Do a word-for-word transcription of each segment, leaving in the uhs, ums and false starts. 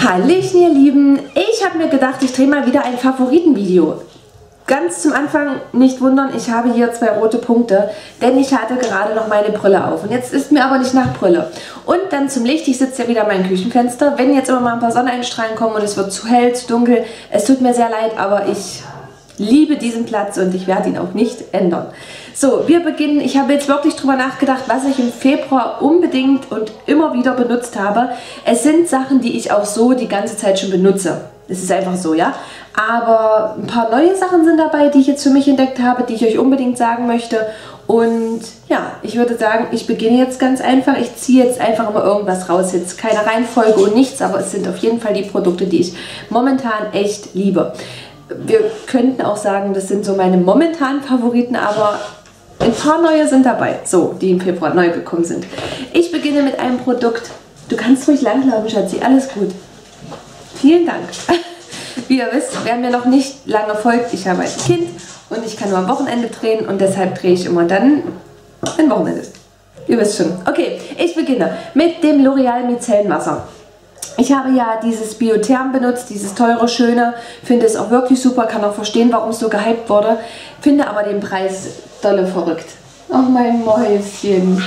Hallöchen ihr Lieben, ich habe mir gedacht, ich drehe mal wieder ein Favoritenvideo. Ganz zum Anfang nicht wundern, ich habe hier zwei rote Punkte, denn ich hatte gerade noch meine Brille auf. Und jetzt ist mir aber nicht nach Brille. Und dann zum Licht, ich sitze ja wieder an meinem Küchenfenster. Wenn jetzt immer mal ein paar Sonneneinstrahlen kommen und es wird zu hell, zu dunkel, es tut mir sehr leid, aber ich liebe diesen Platz und ich werde ihn auch nicht ändern. So, wir beginnen. Ich habe jetzt wirklich drüber nachgedacht, was ich im Februar unbedingt und immer wieder benutzt habe. Es sind Sachen, die ich auch so die ganze Zeit schon benutze. Es ist einfach so, ja. Aber ein paar neue Sachen sind dabei, die ich jetzt für mich entdeckt habe, die ich euch unbedingt sagen möchte. Und ja, ich würde sagen, ich beginne jetzt ganz einfach. Ich ziehe jetzt einfach mal irgendwas raus. Jetzt keine Reihenfolge und nichts, aber es sind auf jeden Fall die Produkte, die ich momentan echt liebe. Wir könnten auch sagen, das sind so meine momentanen Favoriten, aber ein paar neue sind dabei, so, die im Februar neu gekommen sind. Ich beginne mit einem Produkt. Du kannst ruhig langlaufen, Schatzi, alles gut. Vielen Dank. Wie ihr wisst, wer mir noch nicht lange folgt, ich habe ein Kind und ich kann nur am Wochenende drehen und deshalb drehe ich immer dann, wenn Wochenende ist. Ihr wisst schon. Okay, ich beginne mit dem L'Oreal Micellenwasser. Ich habe ja dieses Biotherm benutzt, dieses teure, schöne, finde es auch wirklich super, kann auch verstehen, warum es so gehypt wurde, finde aber den Preis dolle verrückt. Ach, mein Mäuschen.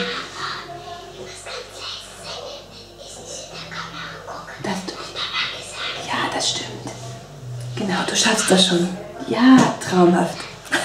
Das du, ja, das stimmt. Genau, du schaffst das schon. Ja, traumhaft.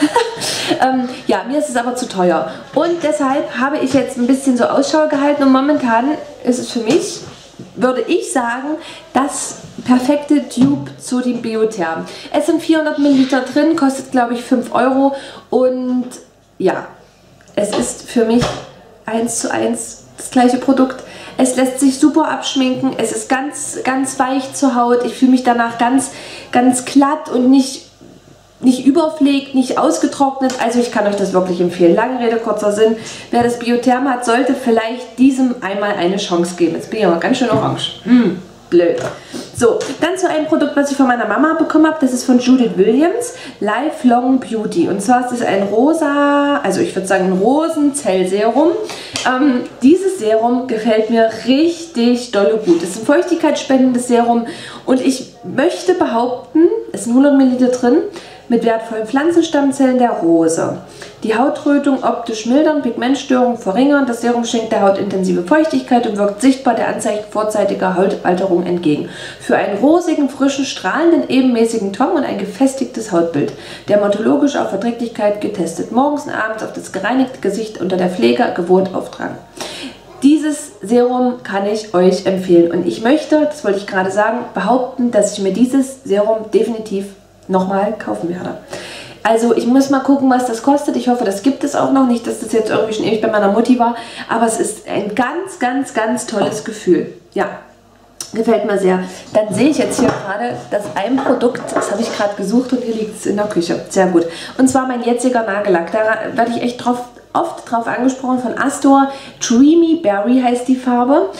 ähm, ja, mir ist es aber zu teuer. Und deshalb habe ich jetzt ein bisschen so Ausschau gehalten und momentan ist es für mich, würde ich sagen, das perfekte Dupe zu dem Biotherm. Es sind vierhundert Milliliter drin, kostet glaube ich fünf Euro und ja, es ist für mich eins zu eins das gleiche Produkt. Es lässt sich super abschminken, es ist ganz, ganz weich zur Haut, ich fühle mich danach ganz, ganz glatt und nicht nicht überpflegt, nicht ausgetrocknet, also ich kann euch das wirklich empfehlen. Lange Rede, kurzer Sinn, wer das Biotherm hat, sollte vielleicht diesem einmal eine Chance geben. Jetzt bin ich aber ganz schön orange. Hm, blöd. So, dann zu einem Produkt, was ich von meiner Mama bekommen habe, das ist von Judith Williams, Lifelong Beauty. Und zwar ist es ein rosa, also ich würde sagen ein Rosenzellserum. Ähm, dieses Serum gefällt mir richtig dolle gut. Es ist ein feuchtigkeitsspendendes Serum und ich möchte behaupten, es sind hundert Milliliter drin, mit wertvollen Pflanzenstammzellen der Rose. Die Hautrötung optisch mildern, Pigmentstörungen verringern. Das Serum schenkt der Haut intensive Feuchtigkeit und wirkt sichtbar der Anzeichen vorzeitiger Hautalterung entgegen. Für einen rosigen, frischen, strahlenden, ebenmäßigen Ton und ein gefestigtes Hautbild. Dermatologisch auf Verträglichkeit getestet. Morgens und abends auf das gereinigte Gesicht unter der Pflege gewohnt auftragen. Dieses Serum kann ich euch empfehlen. Und ich möchte, das wollte ich gerade sagen, behaupten, dass ich mir dieses Serum definitiv nochmal kaufen werde. Also ich muss mal gucken, was das kostet. Ich hoffe, das gibt es auch noch. Nicht, dass das jetzt irgendwie schon ewig bei meiner Mutti war. Aber es ist ein ganz, ganz, ganz tolles Gefühl. Ja, gefällt mir sehr. Dann sehe ich jetzt hier gerade das ein Produkt, das habe ich gerade gesucht und hier liegt es in der Küche. Sehr gut. Und zwar mein jetziger Nagellack. Da werde ich echt drauf, oft drauf angesprochen von Astor. Dreamy Berry heißt die Farbe.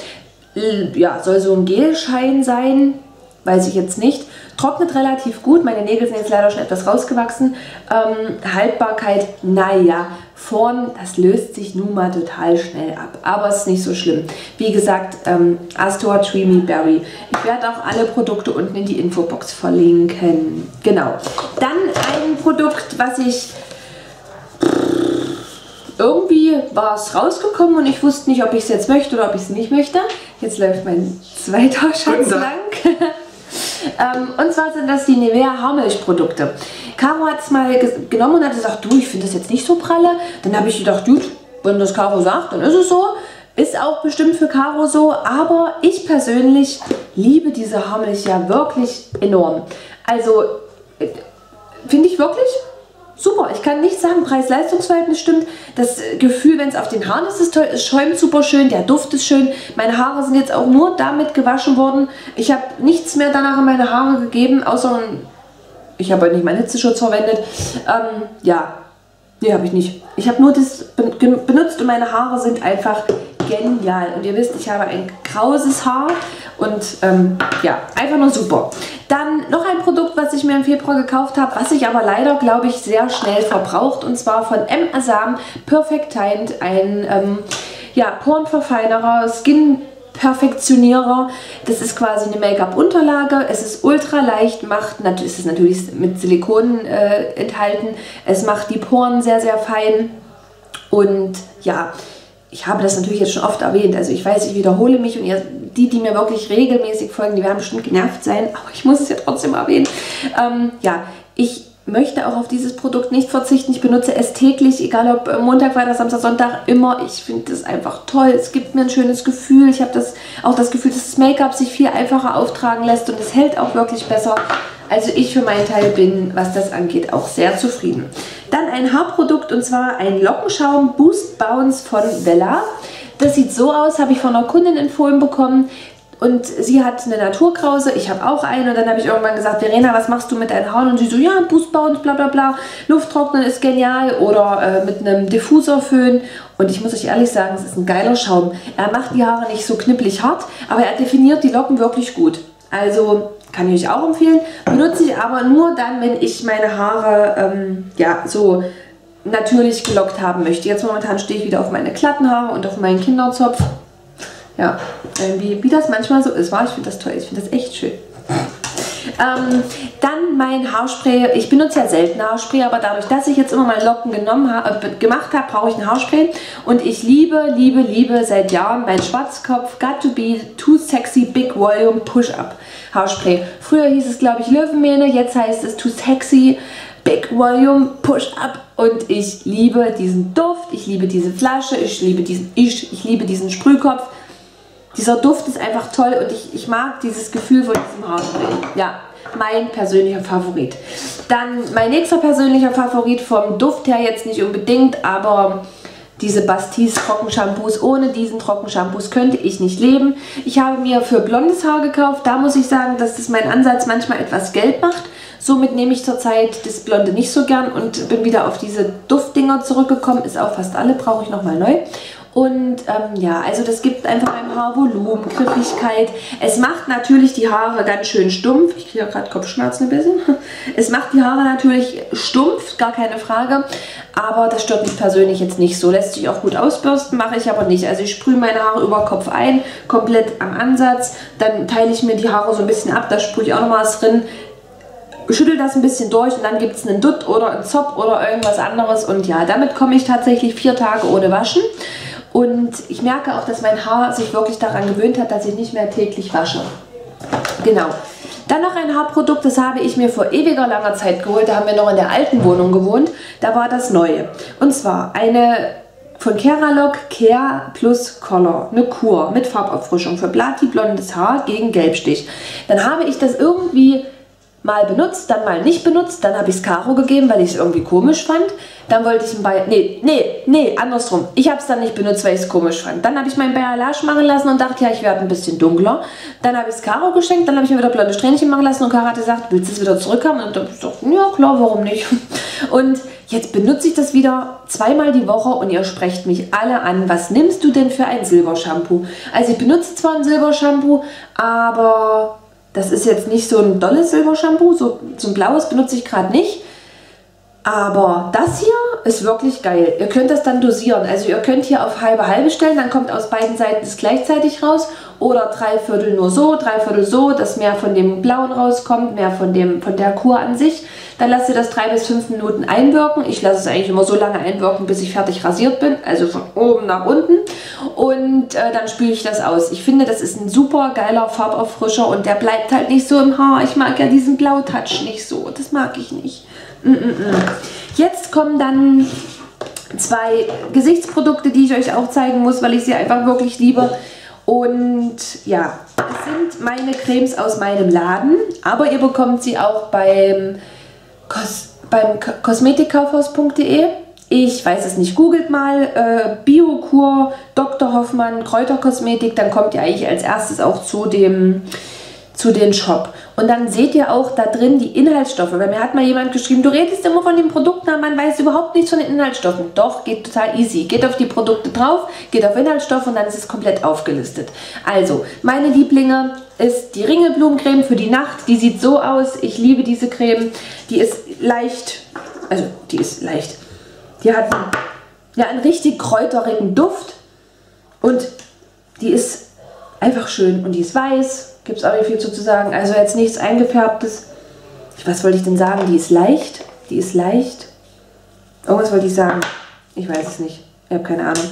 Ja, soll so ein Gelschein sein. Weiß ich jetzt nicht. Trocknet relativ gut. Meine Nägel sind jetzt leider schon etwas rausgewachsen. Ähm, Haltbarkeit, naja, vorn, das löst sich nun mal total schnell ab. Aber es ist nicht so schlimm. Wie gesagt, ähm, Astor Dreamy Berry. Ich werde auch alle Produkte unten in die Infobox verlinken. Genau. Dann ein Produkt, was ich... Irgendwie war es rausgekommen und ich wusste nicht, ob ich es jetzt möchte oder ob ich es nicht möchte. Jetzt läuft mein zweiter Schatz lang. ähm, und zwar sind das die Nivea Haarmilchprodukte. Caro hat es mal genommen und hat gesagt, du, ich finde das jetzt nicht so pralle. Dann habe ich gedacht, gut, wenn das Caro sagt, dann ist es so. Ist auch bestimmt für Caro so, aber ich persönlich liebe diese Haarmilch ja wirklich enorm. Also, finde ich wirklich super. Ich kann nicht sagen, Preis-Leistungs-Verhältnis stimmt. Das Gefühl, wenn es auf den Haaren ist, ist toll. Es schäumt super schön, der Duft ist schön. Meine Haare sind jetzt auch nur damit gewaschen worden. Ich habe nichts mehr danach in meine Haare gegeben, außer ich habe heute nicht meinen Hitzeschutz verwendet. Ähm, ja, nee, habe ich nicht. Ich habe nur das benutzt und meine Haare sind einfach genial. Und ihr wisst, ich habe ein krauses Haar und ähm, ja, einfach nur super. Dann noch ein Produkt, was ich mir im Februar gekauft habe, was sich aber leider, glaube ich, sehr schnell verbraucht. Und zwar von M. Asam Perfect Tint, ein ähm, ja, Porenverfeinerer, Skin Perfektionierer. Das ist quasi eine Make-up-Unterlage. Es ist ultra leicht, macht, natürlich ist es natürlich mit Silikon äh, enthalten. Es macht die Poren sehr, sehr fein. Und ja, ich habe das natürlich jetzt schon oft erwähnt. Also ich weiß, ich wiederhole mich und ihr, die, die mir wirklich regelmäßig folgen, die werden bestimmt genervt sein. Aber ich muss es ja trotzdem erwähnen. Ähm, ja, ich möchte auch auf dieses Produkt nicht verzichten. Ich benutze es täglich, egal ob Montag, Freitag, Samstag, Sonntag, immer. Ich finde es einfach toll. Es gibt mir ein schönes Gefühl. Ich habe das, auch das Gefühl, dass das Make-up sich viel einfacher auftragen lässt und es hält auch wirklich besser. Also ich für meinen Teil bin, was das angeht, auch sehr zufrieden. Dann ein Haarprodukt und zwar ein Lockenschaum Boost Bounce von Wella. Das sieht so aus, habe ich von einer Kundin empfohlen bekommen. Und sie hat eine Naturkrause, ich habe auch eine und dann habe ich irgendwann gesagt, Verena, was machst du mit deinen Haaren? Und sie so, ja, Boost Bounce, bla bla bla, Lufttrocknen ist genial oder äh, mit einem Diffuserföhn. Und ich muss euch ehrlich sagen, es ist ein geiler Schaum. Er macht die Haare nicht so knipplig hart, aber er definiert die Locken wirklich gut. Also kann ich euch auch empfehlen. Benutze ich aber nur dann, wenn ich meine Haare ähm, ja, so natürlich gelockt haben möchte. Jetzt momentan stehe ich wieder auf meine glatten Haare und auf meinen Kinderzopf. Ja, wie, wie das manchmal so ist, war. Ich finde das toll, ich finde das echt schön. Ähm, dann mein Haarspray. Ich benutze ja selten Haarspray, aber dadurch, dass ich jetzt immer meine Locken genommen ha äh, gemacht habe, brauche ich ein Haarspray. Und ich liebe, liebe, liebe seit Jahren mein Schwarzkopf Got to Be Too Sexy Big Volume Push-Up Haarspray. Früher hieß es, glaube ich, Löwenmähne, jetzt heißt es Too Sexy Big Volume Push-Up. Und ich liebe diesen Duft, ich liebe diese Flasche, ich liebe diesen, ich, ich liebe diesen Sprühkopf. Dieser Duft ist einfach toll und ich, ich mag dieses Gefühl von diesem Haarspray. Ja, mein persönlicher Favorit. Dann mein nächster persönlicher Favorit vom Duft her jetzt nicht unbedingt, aber diese Bastis Trockenshampoos. Ohne diesen Trockenshampoos könnte ich nicht leben. Ich habe mir für blondes Haar gekauft. Da muss ich sagen, dass das mein Ansatz manchmal etwas gelb macht. Somit nehme ich zurzeit das Blonde nicht so gern und bin wieder auf diese Duftdinger zurückgekommen. Ist auch fast alle, brauche ich nochmal neu. Und ähm, ja, also das gibt einfach meinem Haar Volumen, Griffigkeit. Es macht natürlich die Haare ganz schön stumpf. Ich kriege ja gerade Kopfschmerzen ein bisschen. Es macht die Haare natürlich stumpf, gar keine Frage. Aber das stört mich persönlich jetzt nicht so. Lässt sich auch gut ausbürsten, mache ich aber nicht. Also ich sprühe meine Haare über Kopf ein, komplett am Ansatz. Dann teile ich mir die Haare so ein bisschen ab, da sprühe ich auch nochmal was drin. Schüttel das ein bisschen durch und dann gibt es einen Dutt oder einen Zopf oder irgendwas anderes. Und ja, damit komme ich tatsächlich vier Tage ohne Waschen. Und ich merke auch, dass mein Haar sich wirklich daran gewöhnt hat, dass ich nicht mehr täglich wasche. Genau. Dann noch ein Haarprodukt, das habe ich mir vor ewiger langer Zeit geholt. Da haben wir noch in der alten Wohnung gewohnt. Da war das Neue. Und zwar eine von Keralock Care Plus Color. Eine Kur mit Farbauffrischung für blondes Haar gegen Gelbstich. Dann habe ich das irgendwie mal benutzt, dann mal nicht benutzt, dann habe ich es Caro gegeben, weil ich es irgendwie komisch fand. Dann wollte ich ein Bayer... Nee, nee, nee, andersrum. Ich habe es dann nicht benutzt, weil ich es komisch fand. Dann habe ich mein Bayer-Lash machen lassen und dachte, ja, ich werde ein bisschen dunkler. Dann habe ich es Caro geschenkt, dann habe ich mir wieder blonde Strähnchen machen lassen und Caro hat gesagt, willst du es wieder zurückhaben? Und dann habe ich gesagt, ja klar, warum nicht? Und jetzt benutze ich das wieder zweimal die Woche und ihr sprecht mich alle an. Was nimmst du denn für ein Silbershampoo? Also ich benutze zwar ein Silbershampoo, aber... Das ist jetzt nicht so ein dolles Silbershampoo, so, so ein blaues benutze ich gerade nicht. Aber das hier ist wirklich geil. Ihr könnt das dann dosieren. Also ihr könnt hier auf halbe halbe stellen, dann kommt aus beiden Seiten das gleichzeitig raus. Oder drei Viertel nur so, drei Viertel so, dass mehr von dem Blauen rauskommt, mehr von, dem, von der Kur an sich. Dann lasst ihr das drei bis fünf Minuten einwirken. Ich lasse es eigentlich immer so lange einwirken, bis ich fertig rasiert bin. Also von oben nach unten. Und äh, dann spüle ich das aus. Ich finde, das ist ein super geiler Farbauffrischer und der bleibt halt nicht so im Haar. Ich mag ja diesen Blautouch nicht so. Das mag ich nicht. Mm -mm -mm. Jetzt kommen dann zwei Gesichtsprodukte, die ich euch auch zeigen muss, weil ich sie einfach wirklich liebe. Und ja, es sind meine Cremes aus meinem Laden, aber ihr bekommt sie auch beim, Kos beim kosmetikkaufhaus punkt de. Ich weiß es nicht, googelt mal äh, Biokur, Doktor Hoffmann, Kräuterkosmetik, dann kommt ihr eigentlich als erstes auch zu dem... zu den Shop. Und dann seht ihr auch da drin die Inhaltsstoffe. Weil mir hat mal jemand geschrieben, du redest immer von den Produkten, aber man weiß überhaupt nichts von den Inhaltsstoffen. Doch, geht total easy. Geht auf die Produkte drauf, geht auf Inhaltsstoffe und dann ist es komplett aufgelistet. Also, meine Lieblinge ist die Ringelblumencreme für die Nacht. Die sieht so aus. Ich liebe diese Creme. Die ist leicht, also die ist leicht. Die hat einen, ja, einen richtig kräuterigen Duft und die ist Einfach schön. Und die ist weiß, gibt es auch nicht viel zu sagen. Also jetzt nichts eingefärbtes. Was wollte ich denn sagen? Die ist leicht. Die ist leicht. Irgendwas wollte ich sagen. Ich weiß es nicht. Ich habe keine Ahnung.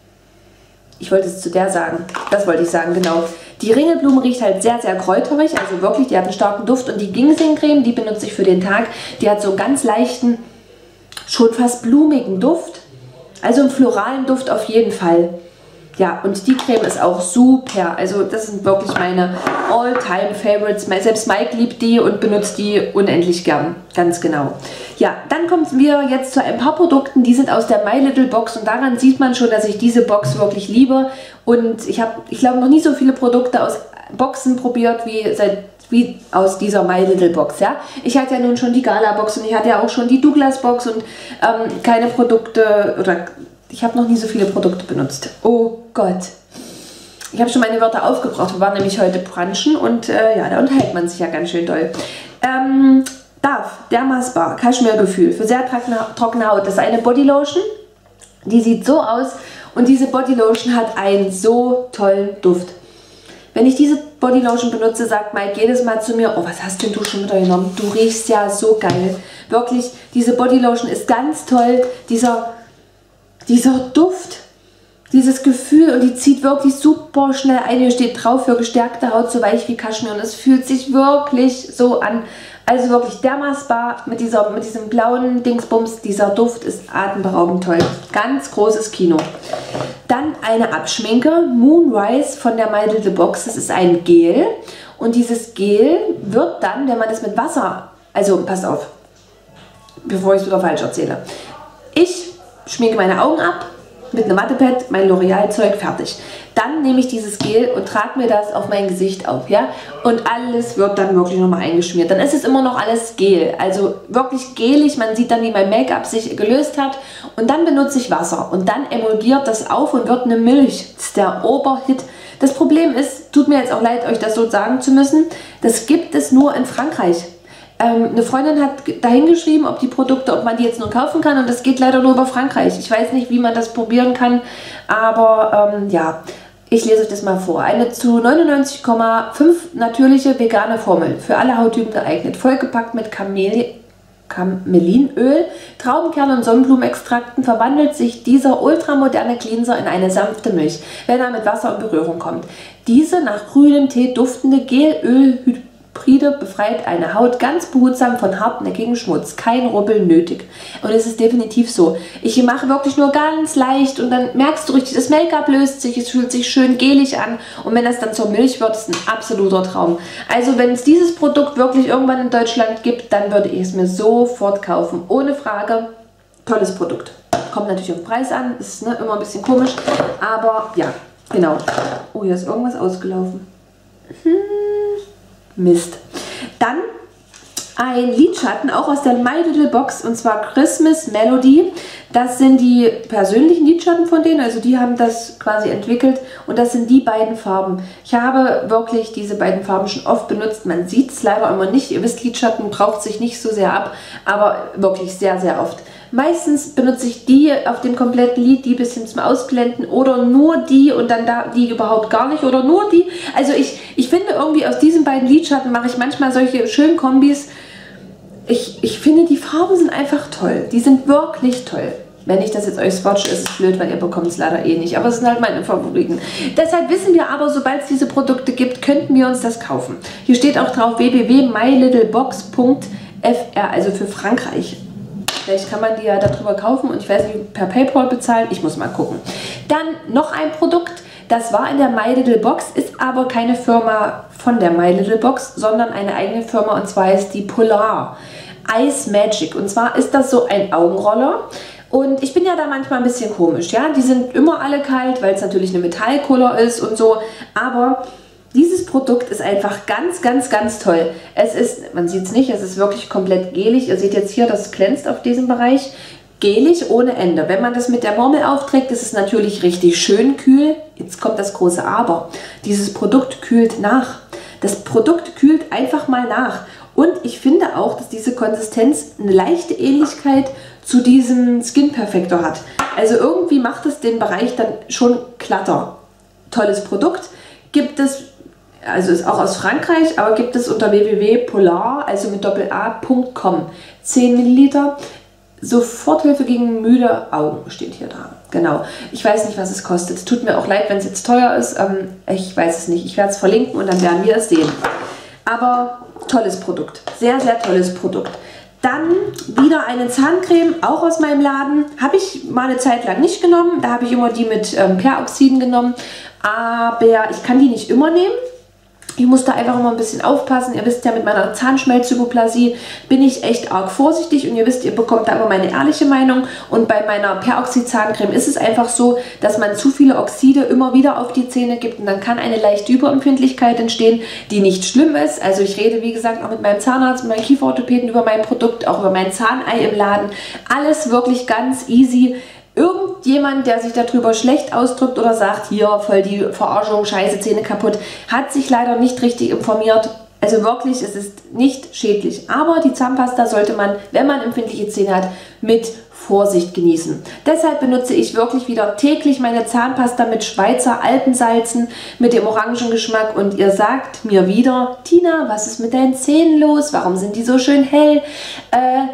Ich wollte es zu der sagen. Das wollte ich sagen, genau. Die Ringelblume riecht halt sehr, sehr kräuterig. Also wirklich, die hat einen starken Duft. Und die Ginseng-Creme, die benutze ich für den Tag. Die hat so einen ganz leichten, schon fast blumigen Duft. Also einen floralen Duft auf jeden Fall. Ja, und die Creme ist auch super. Also das sind wirklich meine All-Time-Favorites. Selbst Mike liebt die und benutzt die unendlich gern. Ganz genau. Ja, dann kommen wir jetzt zu ein paar Produkten, die sind aus der My Little Box. Und daran sieht man schon, dass ich diese Box wirklich liebe. Und ich habe, ich glaube, noch nie so viele Produkte aus Boxen probiert, wie seit wie aus dieser My Little Box, ja. Ich hatte ja nun schon die Gala Box und ich hatte ja auch schon die Douglas Box und ähm, keine Produkte oder ich habe noch nie so viele Produkte benutzt. Oh Gott. Ich habe schon meine Wörter aufgebraucht. Wir waren nämlich heute brunchen und äh, ja, da unterhält man sich ja ganz schön doll. Ähm, Dove Derma-Spa Kaschmirgefühl für sehr trockene, trockene Haut. Das ist eine Bodylotion. Die sieht so aus und diese Bodylotion hat einen so tollen Duft. Wenn ich diese Bodylotion benutze, sagt Mike jedes Mal zu mir, oh, was hast denn du schon wieder genommen? Du riechst ja so geil. Wirklich, diese Bodylotion ist ganz toll. Dieser Dieser Duft, dieses Gefühl und die zieht wirklich super schnell ein. Hier steht drauf für gestärkte Haut, so weich wie Kaschmir und es fühlt sich wirklich so an. Also wirklich Derma-Spa mit, dieser, mit diesem blauen Dingsbums, dieser Duft ist atemberaubend toll. Ganz großes Kino. Dann eine Abschminke, Moonrise von der My Little Box. Das ist ein Gel und dieses Gel wird dann, wenn man das mit Wasser, also passt auf, bevor ich es wieder falsch erzähle. Ich schminke meine Augen ab mit einem Mattepad, mein L'Oreal-Zeug, fertig. Dann nehme ich dieses Gel und trage mir das auf mein Gesicht auf, ja? Und alles wird dann wirklich nochmal eingeschmiert. Dann ist es immer noch alles Gel, also wirklich gelig. Man sieht dann, wie mein Make-up sich gelöst hat. Und dann benutze ich Wasser und dann emulgiert das auf und wird eine Milch. Das ist der Oberhit. Das Problem ist, tut mir jetzt auch leid, euch das so sagen zu müssen, das gibt es nur in Frankreich. Ähm, eine Freundin hat dahin geschrieben, ob die Produkte, ob man die jetzt nur kaufen kann und das geht leider nur über Frankreich. Ich weiß nicht, wie man das probieren kann, aber ähm, ja, ich lese euch das mal vor. Eine zu neunundneunzig Komma fünf natürliche vegane Formel, für alle Hauttypen geeignet, vollgepackt mit Kameli Kamelinöl, Traubenkerne und Sonnenblumenextrakten verwandelt sich dieser ultramoderne Cleanser in eine sanfte Milch, wenn er mit Wasser in Berührung kommt. Diese nach grünem Tee duftende Gelöl befreit eine Haut ganz behutsam von hartnäckigem Schmutz. Kein Rubbeln nötig. Und es ist definitiv so. Ich mache wirklich nur ganz leicht und dann merkst du richtig, das Make-up löst sich, es fühlt sich schön gelig an und wenn das dann zur Milch wird, ist ein absoluter Traum. Also wenn es dieses Produkt wirklich irgendwann in Deutschland gibt, dann würde ich es mir sofort kaufen. Ohne Frage. Tolles Produkt. Kommt natürlich auf den Preis an, ist ne, immer ein bisschen komisch, aber ja, genau. Oh, hier ist irgendwas ausgelaufen. Hm. Mist. Dann ein Lidschatten, auch aus der My Little Box, und zwar Christmas Melody. Das sind die persönlichen Lidschatten von denen, also die haben das quasi entwickelt und das sind die beiden Farben. Ich habe wirklich diese beiden Farben schon oft benutzt, man sieht es leider immer nicht. Ihr wisst, Lidschatten braucht sich nicht so sehr ab, aber wirklich sehr, sehr oft. Meistens benutze ich die auf dem kompletten Lid, die ein bisschen zum Ausblenden oder nur die und dann da die überhaupt gar nicht oder nur die. Also ich, ich finde irgendwie aus diesen beiden Lidschatten mache ich manchmal solche schönen Kombis. Ich, ich finde die Farben sind einfach toll. Die sind wirklich toll. Wenn ich das jetzt euch swatche, ist es blöd, weil ihr bekommt es leider eh nicht. Aber es sind halt meine Favoriten. Deshalb wissen wir aber, sobald es diese Produkte gibt, könnten wir uns das kaufen. Hier steht auch drauf w w w punkt my little box punkt f r, also für Frankreich. Vielleicht kann man die ja darüber kaufen und ich weiß nicht, per PayPal bezahlen. Ich muss mal gucken. Dann noch ein Produkt, das war in der My Little Box, ist aber keine Firma von der My Little Box, sondern eine eigene Firma und zwar ist die Polar Ice Magic. Und zwar ist das so ein Augenroller. Und ich bin ja da manchmal ein bisschen komisch, ja. Die sind immer alle kalt, weil es natürlich eine Metallcouleur ist und so. Aber dieses Produkt ist einfach ganz, ganz, ganz toll. Es ist, man sieht es nicht, es ist wirklich komplett gelig. Ihr seht jetzt hier, das glänzt auf diesem Bereich. Gelig ohne Ende. Wenn man das mit der Murmel aufträgt, ist es natürlich richtig schön kühl. Jetzt kommt das große Aber. Dieses Produkt kühlt nach. Das Produkt kühlt einfach mal nach. Und ich finde auch, dass diese Konsistenz eine leichte Ähnlichkeit zu diesem Skin Perfector hat. Also irgendwie macht es den Bereich dann schon glatter. Tolles Produkt. gibt es, also ist auch aus Frankreich, aber gibt es unter w w w punkt polar, also mit Doppel-A, Punkt com. zehn Milliliter. Soforthilfe gegen müde Augen steht hier da. Genau. Ich weiß nicht, was es kostet. Es tut mir auch leid, wenn es jetzt teuer ist. Ähm, ich weiß es nicht. Ich werde es verlinken und dann werden wir es sehen. Aber tolles Produkt. Sehr, sehr tolles Produkt. Dann wieder eine Zahncreme, auch aus meinem Laden. Habe ich mal eine Zeit lang nicht genommen. Da habe ich immer die mit ähm, Peroxiden genommen. Aber ich kann die nicht immer nehmen. Ich muss da einfach immer ein bisschen aufpassen. Ihr wisst ja, mit meiner Zahnschmelzhypoplasie bin ich echt arg vorsichtig und ihr wisst, ihr bekommt da immer meine ehrliche Meinung. Und bei meiner Peroxid-Zahncreme ist es einfach so, dass man zu viele Oxide immer wieder auf die Zähne gibt und dann kann eine leichte Überempfindlichkeit entstehen, die nicht schlimm ist. Also ich rede, wie gesagt, auch mit meinem Zahnarzt, mit meinem Kieferorthopäden über mein Produkt, auch über mein Zahnei im Laden. Alles wirklich ganz easy. Irgendjemand, der sich darüber schlecht ausdrückt oder sagt, hier voll die Verarschung, scheiße, Zähne kaputt, hat sich leider nicht richtig informiert. Also wirklich, es ist nicht schädlich. Aber die Zahnpasta sollte man, wenn man empfindliche Zähne hat, mit Vorsicht genießen. Deshalb benutze ich wirklich wieder täglich meine Zahnpasta mit Schweizer Alpensalzen, mit dem Orangengeschmack. Und ihr sagt mir wieder, Tina, was ist mit deinen Zähnen los? Warum sind die so schön hell? Äh,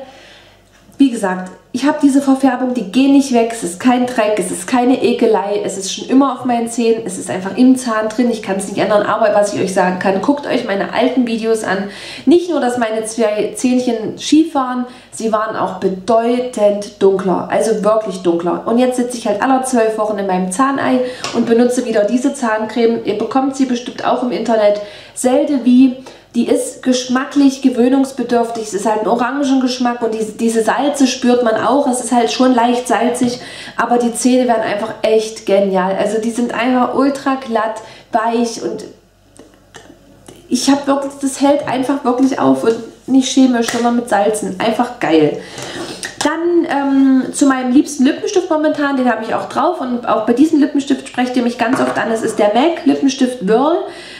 wie gesagt, ich habe diese Verfärbung, die gehen nicht weg, es ist kein Dreck, es ist keine Ekelei, es ist schon immer auf meinen Zähnen, es ist einfach im Zahn drin, ich kann es nicht ändern, aber was ich euch sagen kann, guckt euch meine alten Videos an. Nicht nur, dass meine zwei Zähnchen schief waren, sie waren auch bedeutend dunkler, also wirklich dunkler. Und jetzt sitze ich halt alle zwölf Wochen in meinem Zahnei und benutze wieder diese Zahncreme. Ihr bekommt sie bestimmt auch im Internet, Selde wie. Die ist geschmacklich gewöhnungsbedürftig, es ist halt ein Orangengeschmack und diese, diese Salze spürt man auch, es ist halt schon leicht salzig, aber die Zähne werden einfach echt genial. Also die sind einfach ultra glatt, weich und ich habe wirklich, das hält einfach wirklich auf und nicht chemisch, sondern mit Salzen, einfach geil. Dann ähm, zu meinem liebsten Lippenstift momentan, den habe ich auch drauf und auch bei diesem Lippenstift sprecht ihr mich ganz oft an, das ist der M A C Lippenstift Whirl.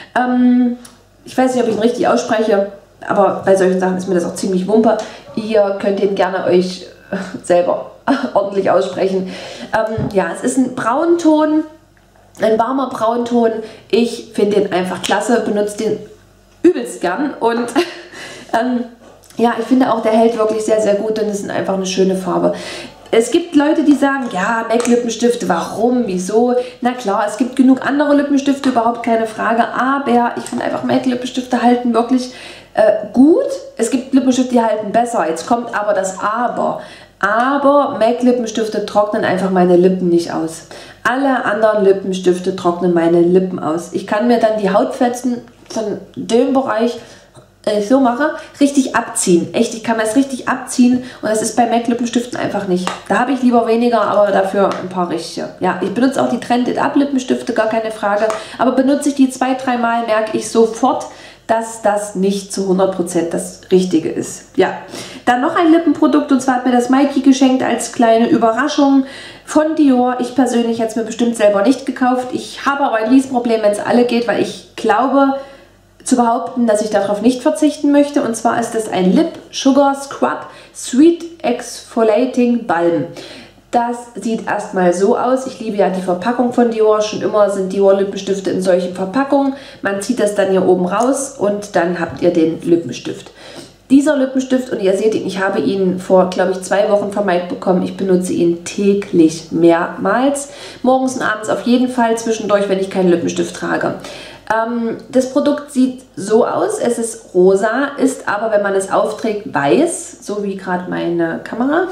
Ähm, Ich weiß nicht, ob ich ihn richtig ausspreche, aber bei solchen Sachen ist mir das auch ziemlich wumpe. Ihr könnt ihn gerne euch selber ordentlich aussprechen. Ähm, ja, es ist ein Braunton, ein warmer Braunton. Ich finde den einfach klasse, benutze den übelst gern und ähm, ja, ich finde auch, der hält wirklich sehr, sehr gut und es ist einfach eine schöne Farbe. Es gibt Leute, die sagen, ja, M A C Lippenstifte, warum, wieso? Na klar, es gibt genug andere Lippenstifte, überhaupt keine Frage, aber ich finde einfach, M A C Lippenstifte halten wirklich äh, gut. Es gibt Lippenstifte, die halten besser, jetzt kommt aber das Aber. Aber M A C Lippenstifte trocknen einfach meine Lippen nicht aus. Alle anderen Lippenstifte trocknen meine Lippen aus. Ich kann mir dann die Hautfetzen von dem Bereich, ich so mache, richtig abziehen. Echt, ich kann das richtig abziehen und das ist bei M A C Lippenstiften einfach nicht. Da habe ich lieber weniger, aber dafür ein paar richtige. Ja, ich benutze auch die Trend It Up Lippenstifte, gar keine Frage. Aber benutze ich die zwei, drei Mal, merke ich sofort, dass das nicht zu hundert Prozent das Richtige ist. Ja, dann noch ein Lippenprodukt und zwar hat mir das Maiki geschenkt als kleine Überraschung von Dior. Ich persönlich hätte es mir bestimmt selber nicht gekauft. Ich habe aber ein Riesenproblem, wenn es alle geht, weil ich glaube, zu behaupten, dass ich darauf nicht verzichten möchte. Und zwar ist das ein Lip Sugar Scrub Sweet Exfoliating Balm. Das sieht erstmal so aus. Ich liebe ja die Verpackung von Dior. Schon immer sind Dior Lippenstifte in solchen Verpackungen. Man zieht das dann hier oben raus und dann habt ihr den Lippenstift. Dieser Lippenstift, und ihr seht ihn, ich habe ihn vor, glaube ich, zwei Wochen von Mike bekommen. Ich benutze ihn täglich mehrmals. Morgens und abends auf jeden Fall, zwischendurch, wenn ich keinen Lippenstift trage. Ähm, das Produkt sieht so aus, es ist rosa, ist aber, wenn man es aufträgt, weiß, so wie gerade meine Kamera.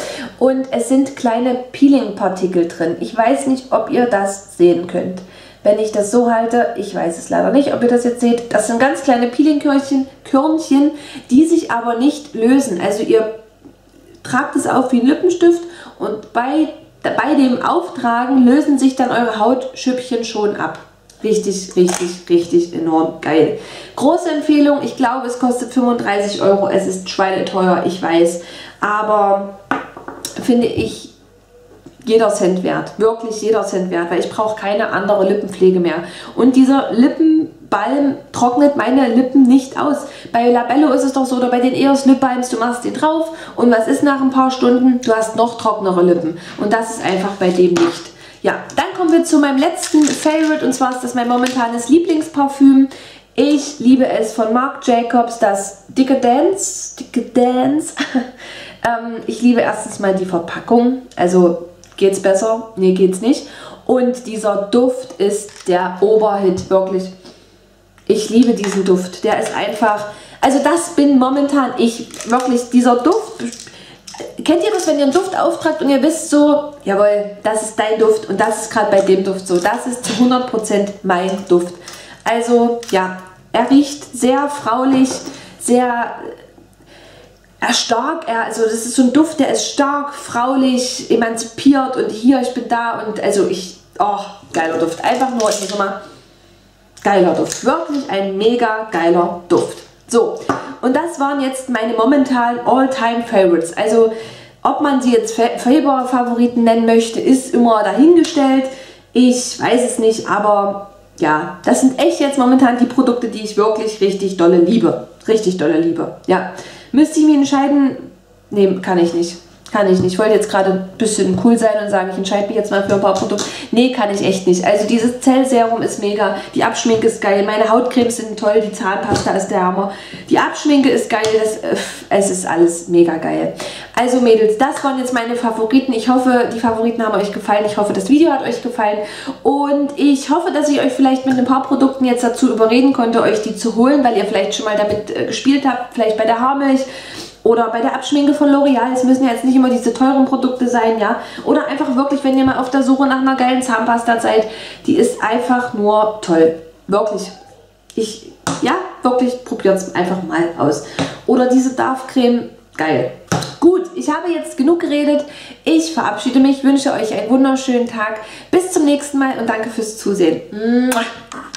Und es sind kleine Peeling-Partikel drin. Ich weiß nicht, ob ihr das sehen könnt. Wenn ich das so halte, ich weiß es leider nicht, ob ihr das jetzt seht. Das sind ganz kleine Peeling-Körnchen, Körnchen, die sich aber nicht lösen. Also ihr tragt es auf wie ein Lippenstift und bei, bei dem Auftragen lösen sich dann eure Hautschüppchen schon ab. Richtig, richtig, richtig enorm geil. Große Empfehlung. Ich glaube, es kostet fünfunddreißig Euro. Es ist schweineteuer, ich weiß. Aber finde ich jeder Cent wert. Wirklich jeder Cent wert. Weil ich brauche keine andere Lippenpflege mehr. Und dieser Lippenbalm trocknet meine Lippen nicht aus. Bei Labello ist es doch so, oder bei den E O S Lip Balms, du machst den drauf. Und was ist nach ein paar Stunden? Du hast noch trocknere Lippen. Und das ist einfach bei dem nicht. Ja, dann kommen wir zu meinem letzten Favorite und zwar ist das mein momentanes Lieblingsparfüm. Ich liebe es von Marc Jacobs, das Decadence. Decadence. ähm, ich liebe erstens mal die Verpackung, also geht's besser? Nee, geht's nicht. Und dieser Duft ist der Oberhit, wirklich. Ich liebe diesen Duft, der ist einfach, also das bin momentan ich, wirklich, dieser Duft. Kennt ihr das, wenn ihr einen Duft auftragt und ihr wisst so, jawohl, das ist dein Duft und das ist gerade bei dem Duft so, das ist zu hundert Prozent mein Duft. Also ja, er riecht sehr fraulich, sehr er stark, er, also das ist so ein Duft, der ist stark, fraulich, emanzipiert und hier, ich bin da und also ich, oh, geiler Duft, einfach nur, ich muss mal, geiler Duft, wirklich ein mega geiler Duft. So, und das waren jetzt meine momentan All-Time-Favorites. Also, ob man sie jetzt Februar-Favoriten nennen möchte, ist immer dahingestellt. Ich weiß es nicht, aber ja, das sind echt jetzt momentan die Produkte, die ich wirklich richtig dolle liebe. Richtig dolle liebe, ja. Müsste ich mich entscheiden? Nee, kann ich nicht. Kann ich nicht. Ich wollte jetzt gerade ein bisschen cool sein und sagen, ich entscheide mich jetzt mal für ein paar Produkte. Nee, kann ich echt nicht. Also dieses Zellserum ist mega, die Abschminke ist geil, meine Hautcremes sind toll, die Zahnpasta ist der Hammer. Die Abschminke ist geil, das, äh, es ist alles mega geil. Also Mädels, das waren jetzt meine Favoriten. Ich hoffe, die Favoriten haben euch gefallen. Ich hoffe, das Video hat euch gefallen. Und ich hoffe, dass ich euch vielleicht mit ein paar Produkten jetzt dazu überreden konnte, euch die zu holen, weil ihr vielleicht schon mal damit äh, gespielt habt, vielleicht bei der Haarmilch. Oder bei der Abschminke von L'Oreal, es müssen ja jetzt nicht immer diese teuren Produkte sein, ja. Oder einfach wirklich, wenn ihr mal auf der Suche nach einer geilen Zahnpasta seid, die ist einfach nur toll. Wirklich. Ich, ja, wirklich, probiert es einfach mal aus. Oder diese Darf-Creme, geil. Gut, ich habe jetzt genug geredet. Ich verabschiede mich, wünsche euch einen wunderschönen Tag. Bis zum nächsten Mal und danke fürs Zusehen. Mua.